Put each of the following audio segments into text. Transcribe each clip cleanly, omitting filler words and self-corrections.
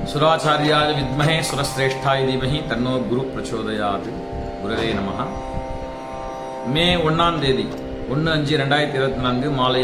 सुराचार्याय विद्महे सुरश्रेष्ठाय धीमहि तन्नो गुरु प्रचोदयात् गुरवे नमः। மே 1ஆம் தேதி 1/5/2024 மாலை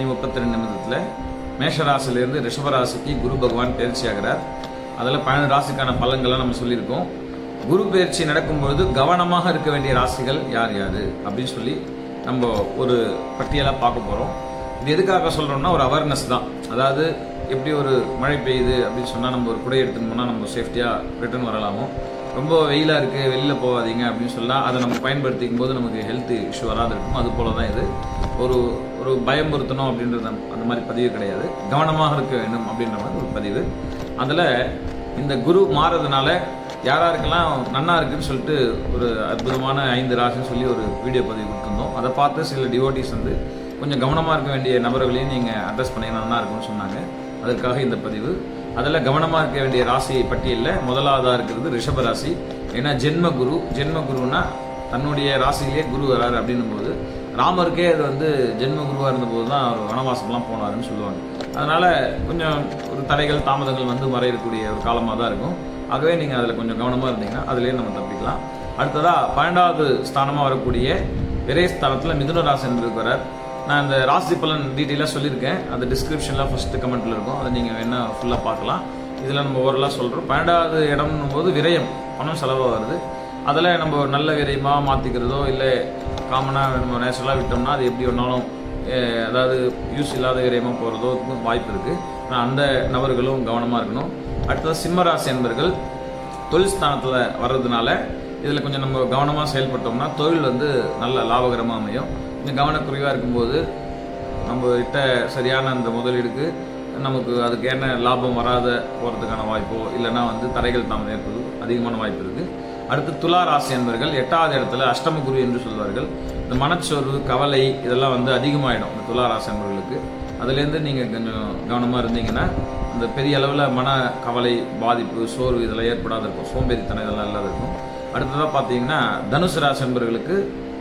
5:32 மேஷராசிலிருந்து ரிஷபராசிக்கு குரு பகவான் பயிற்சி ஆகிறார். அதில் 12 ராசிக்கான பலன்களை நம்ம சொல்லியிருக்கோம். குரு பயிற்சி நடக்கும்பொழுது கவனமாக இருக்க வேண்டிய ராசிகள் யார் யாரு அப்படின்னு சொல்லி நம்ம ஒரு பட்டியலாக பார்க்க போகிறோம். இது எதுக்காக சொல்கிறோம்னா ஒரு அவேர்னஸ் தான். அதாவது எப்படி ஒரு மழை பெய்யுது அப்படின்னு சொன்னால் நம்ம ஒரு குடை எடுத்துன்னு போனால் நம்ம சேஃப்டியாக ரிட்டர்ன் வரலாமோ, ரொம்ப வெயிலாக இருக்குது வெளியில் போகாதீங்க அப்படின்னு சொன்னால் அதை நம்ம பயன்படுத்திக்கும் போது நமக்கு ஹெல்த் இஷ்யூ வராது இருக்கும். அது போல தான் இது ஒரு ஒரு பயமுறுத்தணும் அப்படின்றது அந்த மாதிரி பதிவு கிடையாது. கவனமாக இருக்க வேண்டும் அப்படின்ற மாதிரி ஒரு பதிவு. அதில் இந்த குரு மாறதுனால யாராருக்கெல்லாம் நன்னா இருக்குன்னு சொல்லிட்டு ஒரு அற்புதமான 5 ராசின்னு சொல்லி ஒரு வீடியோ பதிவு கொடுத்துருந்தோம். அதை பார்த்து சில டிவோட்டிஸ் வந்து கொஞ்சம் கவனமாக இருக்க வேண்டிய நபர்களையும் நீங்கள் அட்ரஸ் பண்ணிங்கன்னா நல்லா இருக்கும்னு சொன்னாங்க. அதற்காக இந்த பதிவு. அதில் கவனமாக இருக்க வேண்டிய ராசி பட்டியலில் முதலாவதாக இருக்கிறது ரிஷபராசி. ஏன்னா ஜென்மகுருனா தன்னுடைய ராசியிலே குரு வராரு அப்படின்னும் போது ராமருக்கே அது வந்து ஜென்மகுருவாக இருந்தபோது தான் அவர் வனவாசம்லாம் போனாருன்னு சொல்லுவாங்க. அதனால் கொஞ்சம் ஒரு தடைகள் தாமதங்கள் வந்து மறையக்கூடிய ஒரு காலமாக தான் இருக்கும். ஆகவே நீங்கள் அதில் கொஞ்சம் கவனமாக இருந்தீங்கன்னா அதுலேயே நம்ம தப்பிக்கலாம். அடுத்ததாக 12வது ஸ்தானமாக வரக்கூடிய விரயஸ்தானத்தில் மிதுன ராசி என்பதுக்கு வரார். நான் இந்த ராசி பலன் டீட்டெயிலாக சொல்லியிருக்கேன். அது டிஸ்கிரிப்ஷனில் ஃபஸ்ட்டு கமெண்ட்டில் இருக்கும். அதை நீங்கள் வேணா ஃபுல்லாக பார்க்கலாம். இதில் நம்ம ஓரலாக சொல்கிறோம். 12வது இடம்னும் போது விரயம், பணம் செலவாக வருது. அதில் நம்ம ஒரு நல்ல விரயமாக மாற்றிக்கிறதோ இல்லை காமனாக நம்ம நேச்சுரலாக விட்டோம்னா அது எப்படி வேணாலும் அதாவது யூஸ் இல்லாத விரயமாக போகிறதோ வாய்ப்பு இருக்குது. ஆனால் அந்த நபர்களும் கவனமாக இருக்கணும். அடுத்தது சிம்மராசி என்பர்கள் தொழில் ஸ்தானத்தில் வர்றதுனால இதில் கொஞ்சம் நம்ம கவனமாக செயல்பட்டோம்னா தொழில் வந்து நல்ல லாபகரமாக அமையும். கொஞ்சம் கவனக்குறைவாக இருக்கும்போது நம்ம கிட்ட சரியான அந்த முதலீடுக்கு நமக்கு அதுக்கேன லாபம் வராத போகிறதுக்கான வாய்ப்போ இல்லைன்னா வந்து தடைகள் தாமதம் ஏற்பது அதிகமான வாய்ப்பு இருக்குது. அடுத்து துலா ராசி என்பர்கள் 8வது இடத்துல அஷ்டம குரு என்று சொல்வார்கள். இந்த மனச்சோர்வு கவலை இதெல்லாம் வந்து அதிகமாகிடும் இந்த துலா ராசி என்பவர்களுக்கு. அதுலேருந்து நீங்கள் கொஞ்சம் கவனமாக இருந்தீங்கன்னா இந்த பெரிய அளவில் மன கவலை பாதிப்பு சோர்வு இதெல்லாம் ஏற்படாத இருக்கும். சோம்பேறித்தனம் இதெல்லாம் இல்லாத இருக்கும். அடுத்ததாக பார்த்தீங்கன்னா தனுசு ராசி என்பவர்களுக்கு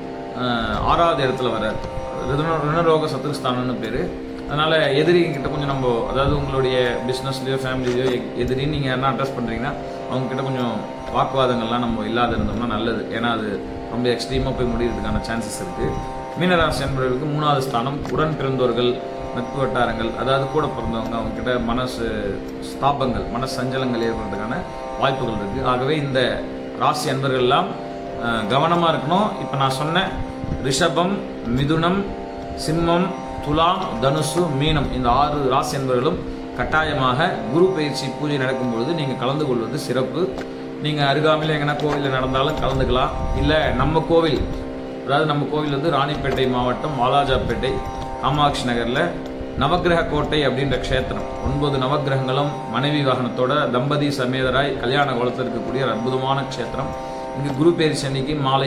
6வது இடத்துல வர்றார். ரிணரோக சத்துருஸ்தானம்னு பேர். அதனால் எதிரிகிட்ட கொஞ்சம் நம்ம அதாவது உங்களுடைய பிஸ்னஸ்லையோ ஃபேமிலிலையோ எதிரின்னு நீங்கள் யாரா அட்ரஸ் பண்ணுறீங்கன்னா அவங்கக்கிட்ட கொஞ்சம் வாக்குவாதங்கள்லாம் நம்ம இல்லாத இருந்தோம்னா நல்லது. ஏன்னா அது ரொம்ப எக்ஸ்ட்ரீமாக போய் முடிகிறதுக்கான சான்சஸ் இருக்குது. மீனராசி என்பவர்களுக்கு 3வது ஸ்தானம் உடன் பிறந்தோர்கள் நட்பு வட்டாரங்கள் அதாவது கூட பிறந்தவங்க அவங்கக்கிட்ட மனசு ஸ்தாபங்கள் சஞ்சலங்கள் ஏற்படுறதுக்கான வாய்ப்புகள் இருக்குது. ஆகவே இந்த ராசி அன்பர்கள்லாம் கவனமாக இருக்கணும். இப்போ நான் சொன்ன ரிஷபம், மிதுனம், சிம்மம், துலாம், தனுசு, மீனம் இந்த 6 ராசி என்பவர்களும் கட்டாயமாக குரு பயிற்சி பூஜை நடக்கும்பொழுது நீங்கள் கலந்து கொள்வது சிறப்பு. நீங்கள் அருகாமையில் எங்கன்னா கோவிலில் நடந்தாலும் கலந்துக்கலாம். இல்லை நம்ம கோவில் அதாவது நம்ம கோவில் வந்து ராணிப்பேட்டை மாவட்டம் வாலாஜாப்பேட்டை காமாட்சி நகரில் நவக்கிரக கோட்டை அப்படின்ற க்ஷேத்திரம் 9 நவக்கிரகங்களும் மனைவி வாகனத்தோட தம்பதி சமேதராய் கல்யாண கோலத்தில் இருக்கக்கூடிய அற்புதமான க்ஷேத்திரம். இங்கு குரு பயிற்சி அன்னைக்கு மாலை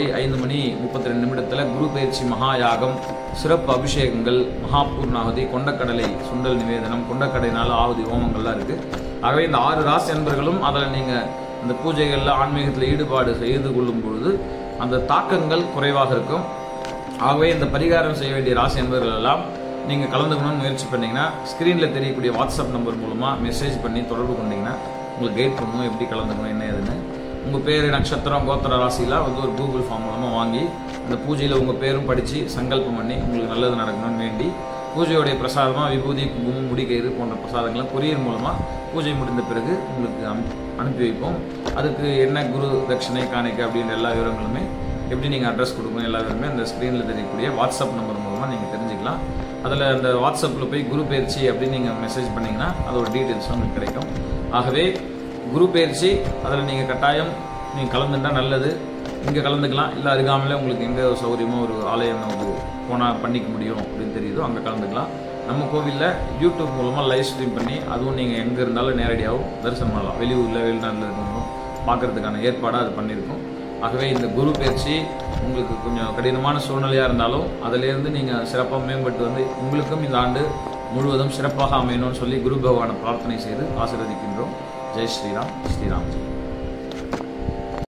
5:32 குரு பயிற்சி மகா யாகம், சிறப்பு அபிஷேகங்கள், மகாபூர்ணாகுதி, கொண்டக்கடலை சுண்டல் நிவேதனம், கொண்டக்கடலைனால ஆகுதி ஹோமங்கள்லாம் இருக்குது. ஆகவே இந்த 6 ராசி அன்பர்களும் அதில் நீங்கள் இந்த பூஜைகளில் ஆன்மீகத்தில் ஈடுபாடு செய்து கொள்ளும் பொழுது அந்த தாக்கங்கள் குறைவாக இருக்கும். ஆகவே இந்த பரிகாரம் செய்ய வேண்டிய ராசி அன்பர்கள் எல்லாம் நீங்கள் கலந்துக்கணும்னு முயற்சி பண்ணிங்கன்னா ஸ்க்ரீனில் தெரியக்கூடிய வாட்ஸ்அப் நம்பர் மூலமாக மெசேஜ் பண்ணி தொடர்பு கொண்டீங்கன்னா உங்களுக்கு கைட் பண்ணுவோம் எப்படி கலந்துக்கணும் என்ன ஏதுன்னு. உங்கள் பேர் நட்சத்திரம் கோத்திர ராசிலாம் வந்து ஒரு கூகுள் ஃபார்ம் மூலமாக வாங்கி அந்த பூஜையில் உங்கள் பேரும் படித்து சங்கல்பம் பண்ணி உங்களுக்கு நல்லது நடக்கணும்னு வேண்டி பூஜையோடைய பிரசாதமாக விபூதி குங்குமம் முடிக்கயிறு போன்ற பிரசாதங்களை கொரியர் மூலமாக பூஜை முடிந்த பிறகு உங்களுக்கு அனுப்பி வைப்போம். அதுக்கு என்ன குரு தட்சிணை காணிக்கை அப்படின்ற எல்லா விவரங்களுமே எப்படி நீங்கள் அட்ரஸ் கொடுக்கணும் எல்லா விவரமே அந்த ஸ்க்ரீனில் தெரியக்கூடிய வாட்ஸ்அப் நம்பர் மூலமாக நீங்கள் தெரிஞ்சுக்கலாம். அதில் அந்த வாட்ஸ்அப்பில் போய் குரு பயிற்சி அப்படின்னு நீங்கள் மெசேஜ் பண்ணிங்கன்னா அதோட டீட்டெயில்ஸ் உங்களுக்கு கிடைக்கும். ஆகவே குரு பயிற்சி அதில் நீங்கள் கட்டாயம் நீங்கள் கலந்துட்டா நல்லது. இங்கே கலந்துக்கலாம். இல்லை அருகாமலே உங்களுக்கு எங்கே சௌகரியமோ ஒரு ஆலயம் நமக்கு போனால் பண்ணிக்க முடியும் அப்படின்னு தெரியுதோ அங்கே கலந்துக்கலாம். நம்ம கோவிலில் யூடியூப் மூலமாக லைவ் ஸ்ட்ரீம் பண்ணி அதுவும் நீங்கள் எங்கே இருந்தாலும் நேரடியாகவும் தரிசனம் பண்ணலாம். வெளியூரில் வெளிநாட்டில் இருக்கணும் பார்க்கறதுக்கான ஏற்பாடாக அது பண்ணியிருக்கோம். ஆகவே இந்த குரு பயிற்சி உங்களுக்கு கொஞ்சம் கடினமான சூழ்நிலையாக இருந்தாலும் அதிலேருந்து நீங்கள் சிறப்பாக மேம்பட்டு வந்து உங்களுக்கும் இந்த ஆண்டு முழுவதும் சிறப்பாக அமையணும்னு சொல்லி குரு பகவானை பிரார்த்தனை செய்து ஆசீர்வதிக்கின்றோம். ஜெய் ஸ்ரீராம். ஸ்ரீராம்.